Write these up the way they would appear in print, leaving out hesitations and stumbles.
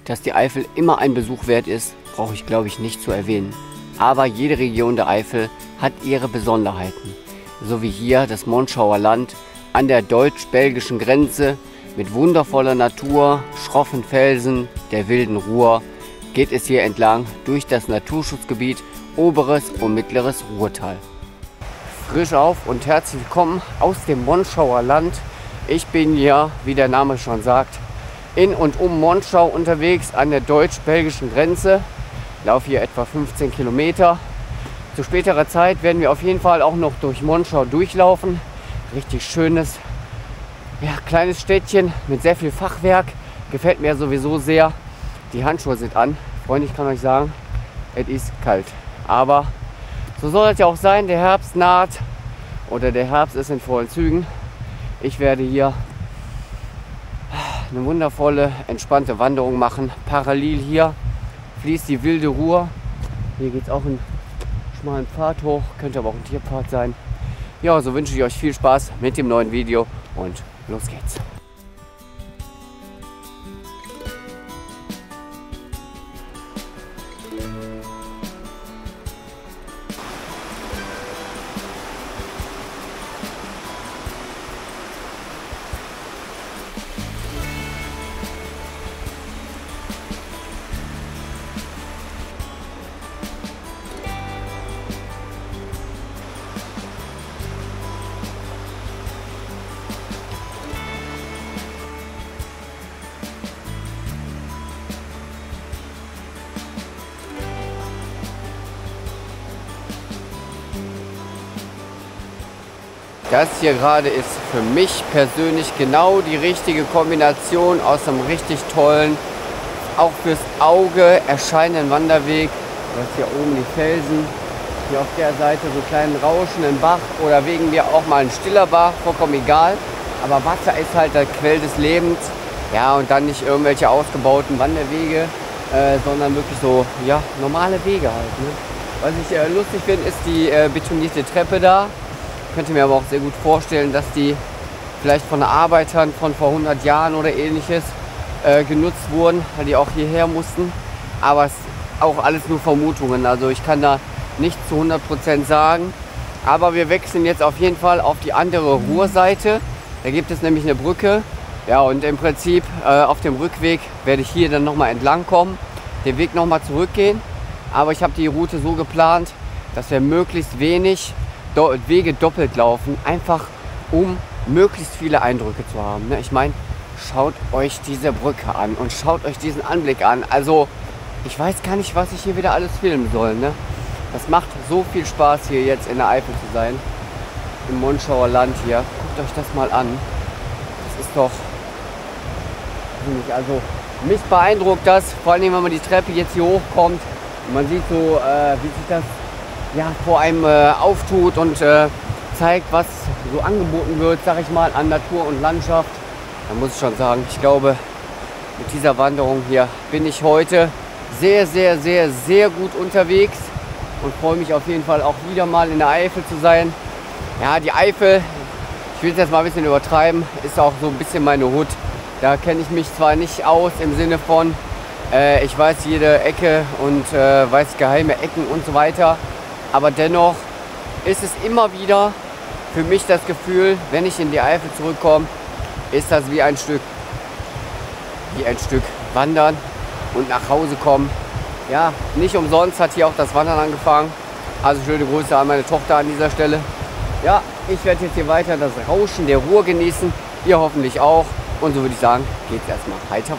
Dass die Eifel immer ein Besuch wert ist, brauche ich glaube ich nicht zu erwähnen. Aber jede Region der Eifel hat ihre Besonderheiten. So wie hier das Monschauer Land an der deutsch-belgischen Grenze mit wundervoller Natur, schroffen Felsen, der wilden Ruhr, geht es hier entlang durch das Naturschutzgebiet Oberes und Mittleres Ruhrtal. Frisch auf und herzlich willkommen aus dem Monschauer Land. Ich bin hier, wie der Name schon sagt, in und um Monschau unterwegs an der deutsch-belgischen Grenze. Ich laufe hier etwa 15 Kilometer. Zu späterer Zeit werden wir auf jeden Fall auch noch durch Monschau durchlaufen. Richtig schönes, ja, kleines Städtchen mit sehr viel Fachwerk. Gefällt mir sowieso sehr. Die Handschuhe sind an. Freunde, ich kann euch sagen, es ist kalt. Aber so soll es ja auch sein. Der Herbst naht oder der Herbst ist in vollen Zügen. Ich werde hier eine wundervolle, entspannte Wanderung machen. Parallel hier fließt die wilde Ruhr. Hier geht es auch einen schmalen Pfad hoch. Könnte aber auch ein Tierpfad sein. Ja, so wünsche ich euch viel Spaß mit dem neuen Video und los geht's. Das hier gerade ist für mich persönlich genau die richtige Kombination aus einem richtig tollen, auch fürs Auge erscheinenden Wanderweg. Das hier oben die Felsen, hier auf der Seite so einen kleinen rauschenden Bach oder wegen mir auch mal ein stiller Bach, vollkommen egal. Aber Wasser ist halt der Quell des Lebens. Ja, und dann nicht irgendwelche ausgebauten Wanderwege, sondern wirklich so, ja, normale Wege halt. Ne? Was ich lustig finde, ist die betonierte Treppe da. Ich könnte mir aber auch sehr gut vorstellen, dass die vielleicht von Arbeitern von vor 100 Jahren oder ähnliches genutzt wurden, weil die auch hierher mussten. Aber es ist auch alles nur Vermutungen, also ich kann da nicht zu 100% sagen. Aber wir wechseln jetzt auf jeden Fall auf die andere Ruhrseite. Da gibt es nämlich eine Brücke. Ja, und im Prinzip auf dem Rückweg werde ich hier dann nochmal entlang kommen, den Weg nochmal zurückgehen. Aber ich habe die Route so geplant, dass wir möglichst wenig Wege doppelt laufen, einfach um möglichst viele Eindrücke zu haben. Ich meine, schaut euch diese Brücke an und schaut euch diesen Anblick an. Also ich weiß gar nicht, was ich hier wieder alles filmen soll. Ne? Das macht so viel Spaß, hier jetzt in der Eifel zu sein, im Monschauer Land hier. Guckt euch das mal an. Das ist doch, also mich beeindruckt das, vor allem wenn man die Treppe jetzt hier hochkommt und man sieht so, wie sich das ja, vor einem auftut und zeigt, was so angeboten wird, sag ich mal, an Natur und Landschaft. Da muss ich schon sagen, ich glaube, mit dieser Wanderung hier bin ich heute sehr, sehr, sehr, sehr gut unterwegs und freue mich auf jeden Fall auch wieder mal in der Eifel zu sein. Ja, die Eifel, ich will es jetzt mal ein bisschen übertreiben, ist auch so ein bisschen meine Hut. Da kenne ich mich zwar nicht aus im Sinne von, ich weiß jede Ecke und weiß geheime Ecken und so weiter. Aber dennoch ist es immer wieder für mich das Gefühl, wenn ich in die Eifel zurückkomme, ist das wie ein Stück wandern und nach Hause kommen. Ja, nicht umsonst hat hier auch das Wandern angefangen. Also schöne Grüße an meine Tochter an dieser Stelle. Ja, ich werde jetzt hier weiter das Rauschen der Ruhr genießen. Ihr hoffentlich auch. Und so würde ich sagen, geht es erstmal weiter.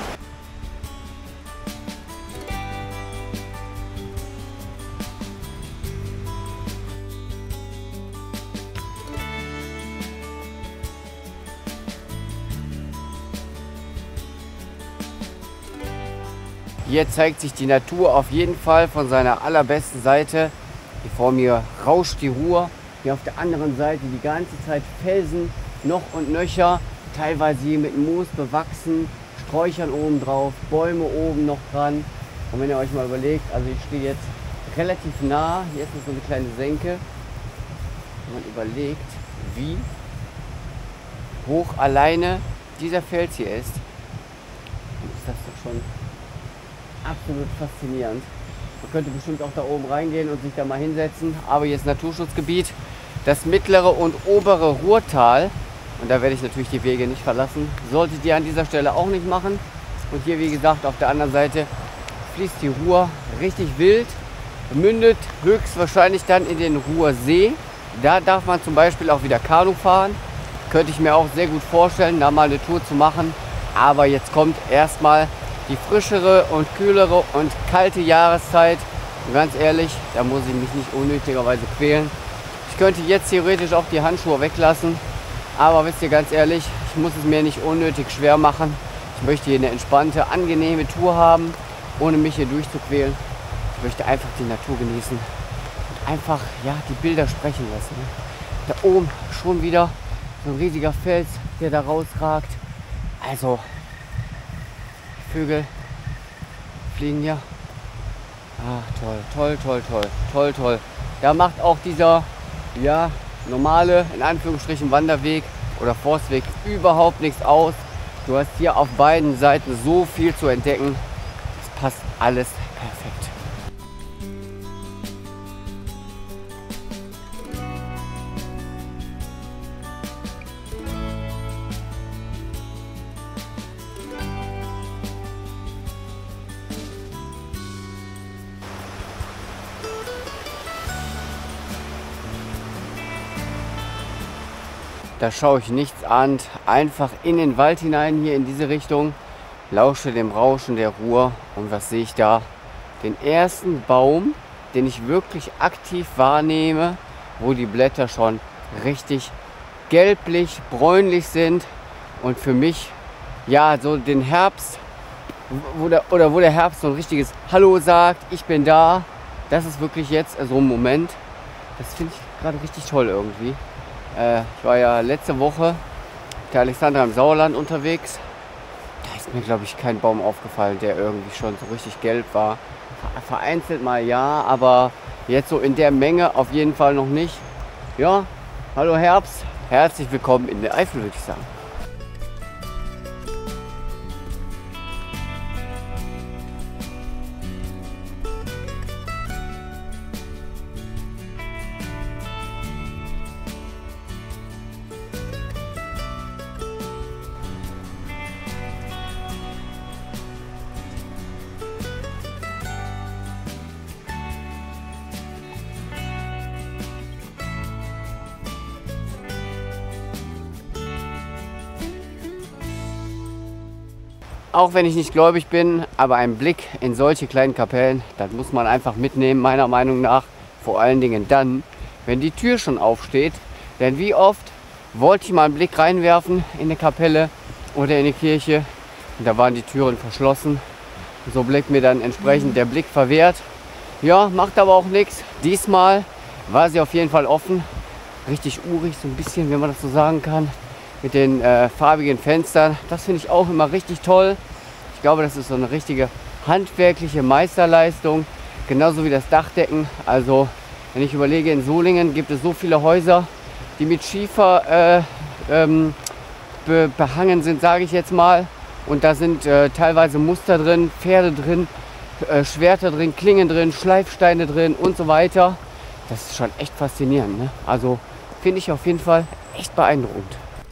Hier zeigt sich die Natur auf jeden Fall von seiner allerbesten Seite. Hier vor mir rauscht die Ruhr. Hier auf der anderen Seite die ganze Zeit Felsen, noch und nöcher. Teilweise hier mit Moos bewachsen, Sträuchern oben drauf, Bäume oben noch dran. Und wenn ihr euch mal überlegt, also ich stehe jetzt relativ nah, hier ist so eine kleine Senke. Wenn man überlegt, wie hoch alleine dieser Fels hier ist, dann ist das doch schon absolut faszinierend. Man könnte bestimmt auch da oben reingehen und sich da mal hinsetzen, aber hier ist Naturschutzgebiet. Das mittlere und obere Ruhrtal, und da werde ich natürlich die Wege nicht verlassen, solltet ihr an dieser Stelle auch nicht machen. Und hier, wie gesagt, auf der anderen Seite fließt die Ruhr richtig wild, mündet höchstwahrscheinlich dann in den Ruhrsee. Da darf man zum Beispiel auch wieder Kanu fahren. Könnte ich mir auch sehr gut vorstellen, da mal eine Tour zu machen. Aber jetzt kommt erstmal die frischere und kühlere und kalte Jahreszeit. Und ganz ehrlich, da muss ich mich nicht unnötigerweise quälen. Ich könnte jetzt theoretisch auch die Handschuhe weglassen. Aber wisst ihr, ganz ehrlich, ich muss es mir nicht unnötig schwer machen. Ich möchte hier eine entspannte, angenehme Tour haben, ohne mich hier durchzuquälen. Ich möchte einfach die Natur genießen und einfach, ja, die Bilder sprechen lassen. Da oben schon wieder so ein riesiger Fels, der da rausragt. Also, die Vögel fliegen hier. Ah, toll, toll, toll, toll, toll, toll. Da macht auch dieser, ja, normale, in Anführungsstrichen, Wanderweg oder Forstweg überhaupt nichts aus. Du hast hier auf beiden Seiten so viel zu entdecken. Es passt alles perfekt. Da schaue ich nichts an, einfach in den Wald hinein, hier in diese Richtung, lausche dem Rauschen der Ruhr und was sehe ich da? Den ersten Baum, den ich wirklich aktiv wahrnehme, wo die Blätter schon richtig gelblich, bräunlich sind und für mich, ja, so den Herbst, wo der Herbst so ein richtiges Hallo sagt, ich bin da, das ist wirklich jetzt so ein Moment, das finde ich gerade richtig toll irgendwie. Ich war ja letzte Woche mit der Alexandra im Sauerland unterwegs. Da ist mir, glaube ich, kein Baum aufgefallen, der irgendwie schon so richtig gelb war. Vereinzelt mal ja, aber jetzt so in der Menge auf jeden Fall noch nicht. Ja, hallo Herbst, herzlich willkommen in der Eifel, würde ich sagen. Auch wenn ich nicht gläubig bin, aber ein Blick in solche kleinen Kapellen, das muss man einfach mitnehmen, meiner Meinung nach. Vor allen Dingen dann, wenn die Tür schon aufsteht. Denn wie oft wollte ich mal einen Blick reinwerfen in eine Kapelle oder in eine Kirche und da waren die Türen verschlossen. Und so bleibt mir dann entsprechend der Blick verwehrt. Ja, macht aber auch nichts. Diesmal war sie auf jeden Fall offen. Richtig urig, so ein bisschen, wenn man das so sagen kann. Mit den farbigen Fenstern. Das finde ich auch immer richtig toll. Ich glaube, das ist so eine richtige handwerkliche Meisterleistung. Genauso wie das Dachdecken. Also, wenn ich überlege, in Solingen gibt es so viele Häuser, die mit Schiefer behangen sind, sage ich jetzt mal. Und da sind teilweise Muster drin, Pferde drin, Schwerter drin, Klingen drin, Schleifsteine drin und so weiter. Das ist schon echt faszinierend, ne? Also, finde ich auf jeden Fall echt beeindruckend.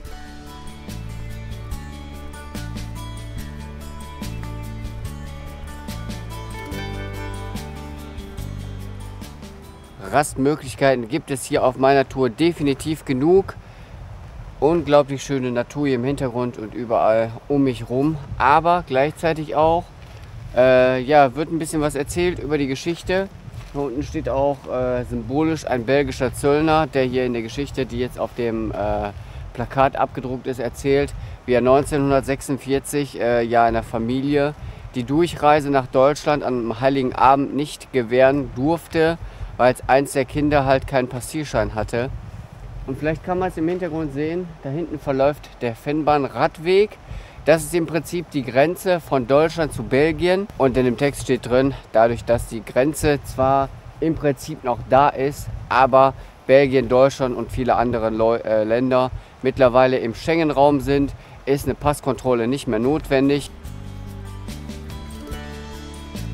Rastmöglichkeiten gibt es hier auf meiner Tour definitiv genug. Unglaublich schöne Natur hier im Hintergrund und überall um mich rum. Aber gleichzeitig auch, ja, wird ein bisschen was erzählt über die Geschichte. Hier unten steht auch symbolisch ein belgischer Zöllner, der hier in der Geschichte, die jetzt auf dem Plakat abgedruckt ist, erzählt, wie er 1946 ja einer Familie die Durchreise nach Deutschland am Heiligen Abend nicht gewähren durfte, weil eins der Kinder halt keinen Passierschein hatte. Und vielleicht kann man es im Hintergrund sehen, da hinten verläuft der Fennbahn-Radweg. Das ist im Prinzip die Grenze von Deutschland zu Belgien. Und in dem Text steht drin, dadurch, dass die Grenze zwar im Prinzip noch da ist, aber Belgien, Deutschland und viele andere Länder mittlerweile im Schengen-Raum sind, ist eine Passkontrolle nicht mehr notwendig.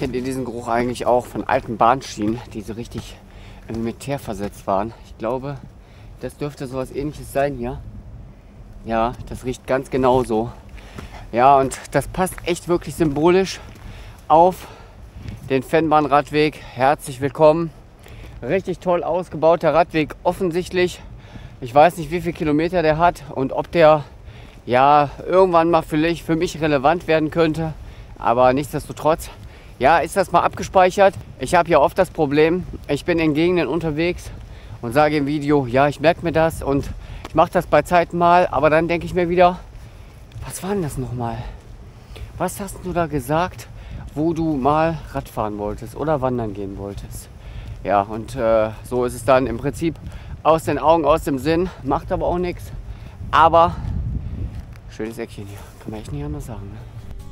Kennt ihr diesen Geruch eigentlich auch von alten Bahnschienen, die so richtig mit Teer versetzt waren? Ich glaube, das dürfte sowas Ähnliches sein hier. Ja, das riecht ganz genauso. Ja, und das passt echt wirklich symbolisch auf den Fennbahn-Radweg. Herzlich willkommen. Richtig toll ausgebauter Radweg, offensichtlich. Ich weiß nicht, wie viele Kilometer der hat und ob der ja irgendwann mal für mich relevant werden könnte. Aber nichtsdestotrotz, ja, ist das mal abgespeichert. Ich habe ja oft das Problem, ich bin in Gegenden unterwegs und sage im Video, ja, ich merke mir das und ich mache das bei Zeiten mal, aber dann denke ich mir wieder, was war denn das nochmal? Was hast du da gesagt, wo du mal Radfahren wolltest oder wandern gehen wolltest? Ja, und so ist es dann im Prinzip aus den Augen, aus dem Sinn, macht aber auch nichts. Aber schönes Eckchen hier, kann man echt nicht anders sagen. Ne?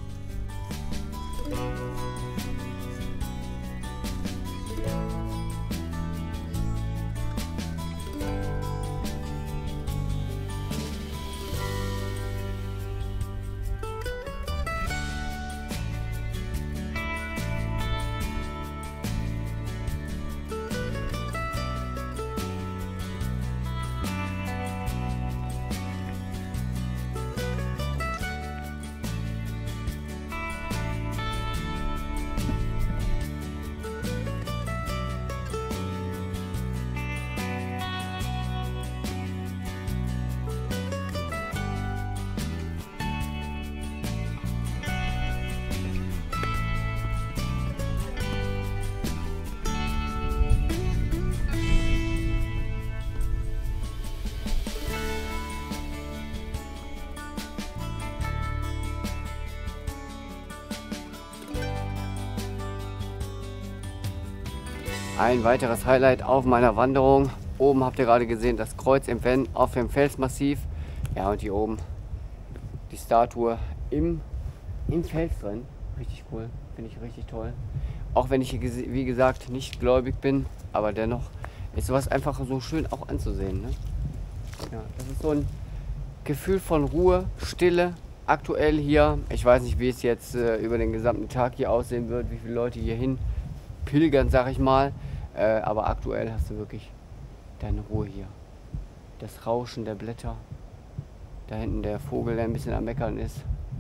Ein weiteres Highlight auf meiner Wanderung. Oben habt ihr gerade gesehen das Kreuz im auf dem Felsmassiv. Ja, und hier oben die Statue im Fels drin. Richtig cool, finde ich richtig toll. Auch wenn ich, wie gesagt, nicht gläubig bin, aber dennoch ist sowas einfach so schön auch anzusehen. Ne? Ja, das ist so ein Gefühl von Ruhe, Stille. Aktuell hier, ich weiß nicht, wie es jetzt über den gesamten Tag hier aussehen wird, wie viele Leute hier hin pilgern, sag ich mal. Aber aktuell hast du wirklich deine Ruhe hier. Das Rauschen der Blätter. Da hinten der Vogel, der ein bisschen am Meckern ist.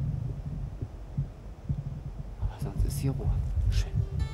Aber sonst ist hier Ruhe. Schön.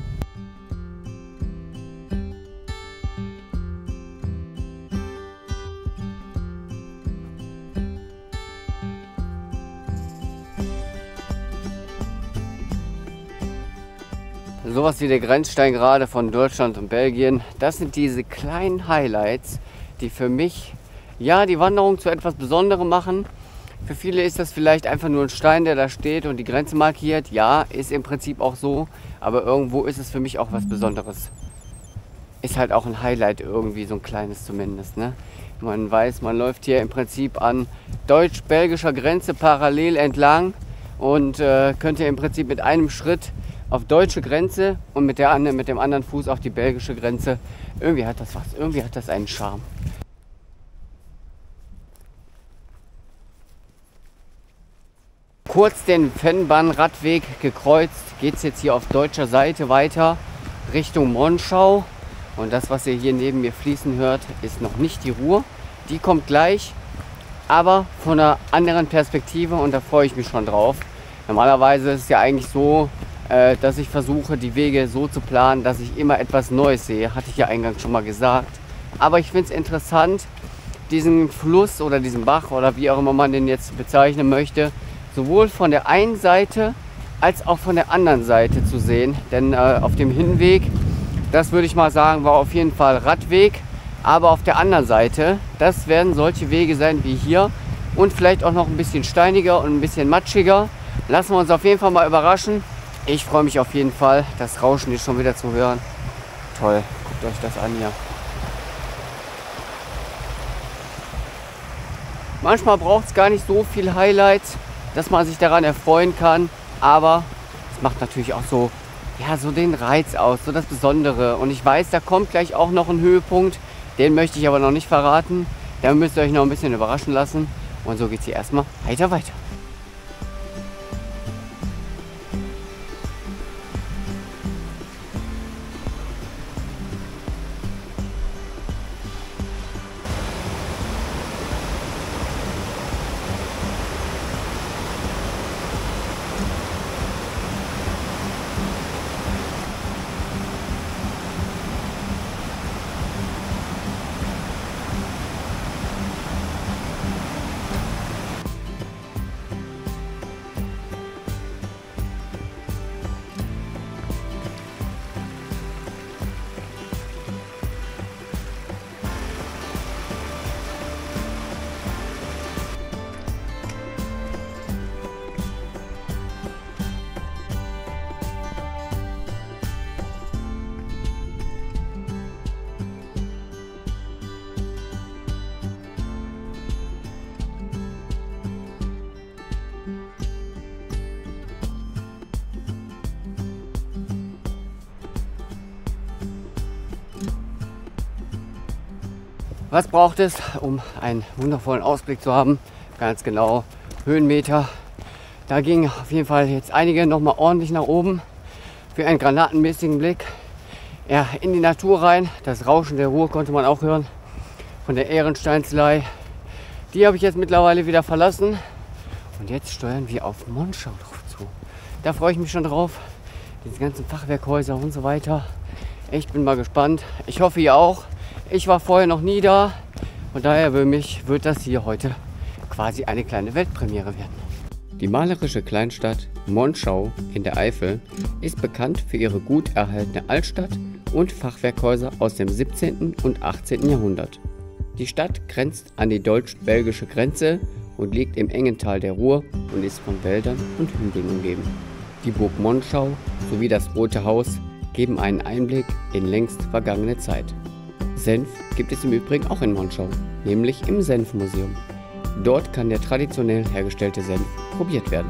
Sowas wie der Grenzstein gerade von Deutschland und Belgien, das sind diese kleinen Highlights, die für mich ja die Wanderung zu etwas Besonderem machen. Für viele ist das vielleicht einfach nur ein Stein, der da steht und die Grenze markiert. Ja, ist im Prinzip auch so, aber irgendwo ist es für mich auch was Besonderes. Ist halt auch ein Highlight irgendwie, so ein kleines zumindest. Ne? Man weiß, man läuft hier im Prinzip an deutsch-belgischer Grenze parallel entlang und könnte im Prinzip mit einem Schritt auf deutsche Grenze und mit dem anderen Fuß auf die belgische Grenze. Irgendwie hat das was, irgendwie hat das einen Charme. Kurz den Fennbahn-Radweg gekreuzt, geht es jetzt hier auf deutscher Seite weiter Richtung Monschau. Und das, was ihr hier neben mir fließen hört, ist noch nicht die Ruhr. Die kommt gleich, aber von einer anderen Perspektive und da freue ich mich schon drauf. Normalerweise ist es ja eigentlich so, dass ich versuche, die Wege so zu planen, dass ich immer etwas Neues sehe. Hatte ich ja eingangs schon mal gesagt. Aber ich finde es interessant, diesen Fluss oder diesen Bach oder wie auch immer man den jetzt bezeichnen möchte, sowohl von der einen Seite als auch von der anderen Seite zu sehen. Denn auf dem Hinweg, das würde ich mal sagen, war auf jeden Fall Radweg. Aber auf der anderen Seite, das werden solche Wege sein wie hier und vielleicht auch noch ein bisschen steiniger und ein bisschen matschiger. Lassen wir uns auf jeden Fall mal überraschen. Ich freue mich auf jeden Fall. Das Rauschen ist schon wieder zu hören. Toll, guckt euch das an hier. Manchmal braucht es gar nicht so viel Highlights, dass man sich daran erfreuen kann. Aber es macht natürlich auch so, ja, so den Reiz aus, so das Besondere. Und ich weiß, da kommt gleich auch noch ein Höhepunkt. Den möchte ich aber noch nicht verraten. Da müsst ihr euch noch ein bisschen überraschen lassen. Und so geht es hier erstmal weiter. Was braucht es, um einen wundervollen Ausblick zu haben? Ganz genau, Höhenmeter. Da gingen auf jeden Fall jetzt einige nochmal ordentlich nach oben für einen granatenmäßigen Blick. Ja, in die Natur rein. Das Rauschen der Ruhr konnte man auch hören von der Ehrensteinslei. Die habe ich jetzt mittlerweile wieder verlassen. Und jetzt steuern wir auf Monschau drauf zu. Da freue ich mich schon drauf. Diese ganzen Fachwerkhäuser und so weiter. Ich bin mal gespannt. Ich hoffe, ihr auch. Ich war vorher noch nie da. Und daher für mich wird das hier heute quasi eine kleine Weltpremiere werden. Die malerische Kleinstadt Monschau in der Eifel ist bekannt für ihre gut erhaltene Altstadt und Fachwerkhäuser aus dem 17. und 18. Jahrhundert. Die Stadt grenzt an die deutsch-belgische Grenze und liegt im engen Tal der Ruhr und ist von Wäldern und Hügeln umgeben. Die Burg Monschau sowie das Rote Haus geben einen Einblick in längst vergangene Zeit. Senf gibt es im Übrigen auch in Monschau, nämlich im Senfmuseum. Dort kann der traditionell hergestellte Senf probiert werden.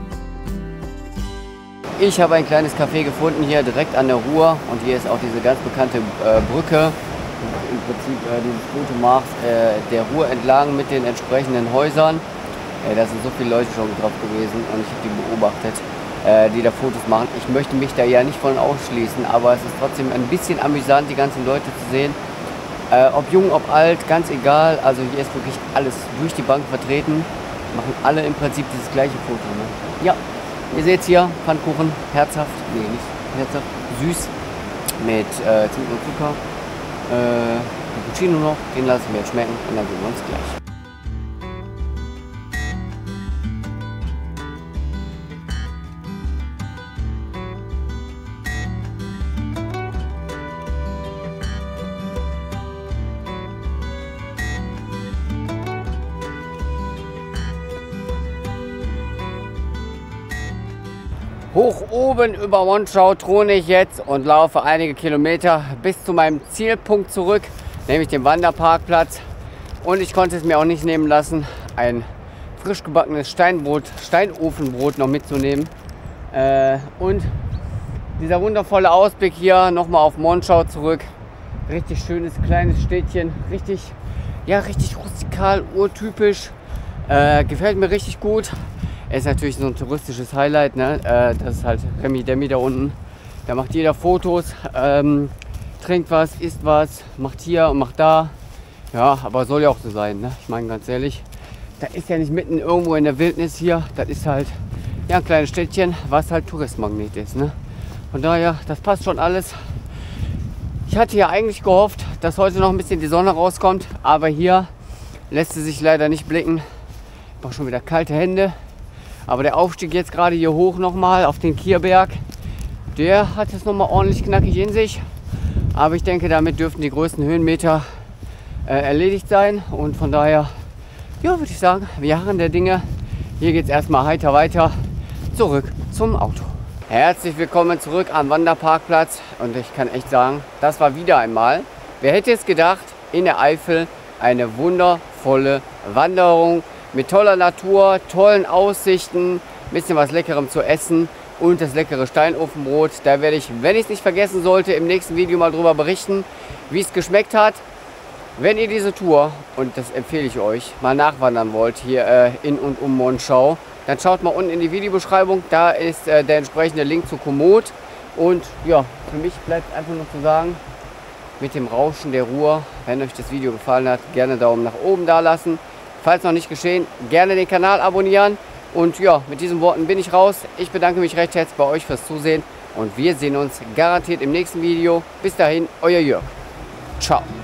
Ich habe ein kleines Café gefunden hier direkt an der Ruhr und hier ist auch diese ganz bekannte Brücke, im Prinzip dieses Fotomarks der Ruhr entlang mit den entsprechenden Häusern. Da sind so viele Leute schon drauf gewesen und ich habe die beobachtet, die da Fotos machen. Ich möchte mich da ja nicht von ausschließen, aber es ist trotzdem ein bisschen amüsant, die ganzen Leute zu sehen. Ob jung, ob alt, ganz egal. Also hier ist wirklich alles durch die Bank vertreten. Machen alle im Prinzip dieses gleiche Foto. Ne? Ja, ihr seht hier Pfannkuchen, herzhaft, nee nicht herzhaft, süß mit Zimt und Zucker. Cappuccino noch, den lassen wir jetzt schmecken und dann sehen wir uns gleich. Hoch oben über Monschau throne ich jetzt und laufe einige Kilometer bis zu meinem Zielpunkt zurück, nämlich dem Wanderparkplatz. Und ich konnte es mir auch nicht nehmen lassen, ein frisch gebackenes Steinofenbrot noch mitzunehmen. Und dieser wundervolle Ausblick hier nochmal auf Monschau zurück. Richtig schönes kleines Städtchen, richtig rustikal, urtypisch. Gefällt mir richtig gut. Es ist natürlich so ein touristisches Highlight, ne? Das ist halt Remi Demi da unten. Da macht jeder Fotos, trinkt was, isst was, macht hier und macht da. Ja, aber soll ja auch so sein, ne? Ich meine ganz ehrlich, da ist ja nicht mitten irgendwo in der Wildnis hier. Das ist halt ja ein kleines Städtchen, was halt Touristmagnet ist, ne? Von daher, das passt schon alles. Ich hatte ja eigentlich gehofft, dass heute noch ein bisschen die Sonne rauskommt, aber hier lässt sie sich leider nicht blicken. Ich brauche schon wieder kalte Hände. Aber der Aufstieg jetzt gerade hier hoch nochmal auf den Kierberg, der hat es nochmal ordentlich knackig in sich. Aber ich denke, damit dürften die größten Höhenmeter erledigt sein. Und von daher, ja, würde ich sagen, wir harren der Dinge. Hier geht es erstmal heiter weiter zurück zum Auto. Herzlich willkommen zurück am Wanderparkplatz. Und ich kann echt sagen, das war wieder einmal, wer hätte es gedacht, in der Eifel eine wundervolle Wanderung. Mit toller Natur, tollen Aussichten, bisschen was Leckerem zu essen und das leckere Steinofenbrot. Da werde ich, wenn ich es nicht vergessen sollte, im nächsten Video mal drüber berichten, wie es geschmeckt hat. Wenn ihr diese Tour, und das empfehle ich euch, mal nachwandern wollt hier in und um Monschau, dann schaut mal unten in die Videobeschreibung, da ist der entsprechende Link zu Komoot. Und ja, für mich bleibt einfach noch zu sagen, mit dem Rauschen der Ruhr, wenn euch das Video gefallen hat, gerne Daumen nach oben da lassen. Falls noch nicht geschehen, gerne den Kanal abonnieren. Und ja, mit diesen Worten bin ich raus. Ich bedanke mich recht herzlich bei euch fürs Zusehen und wir sehen uns garantiert im nächsten Video. Bis dahin, euer Jörg. Ciao.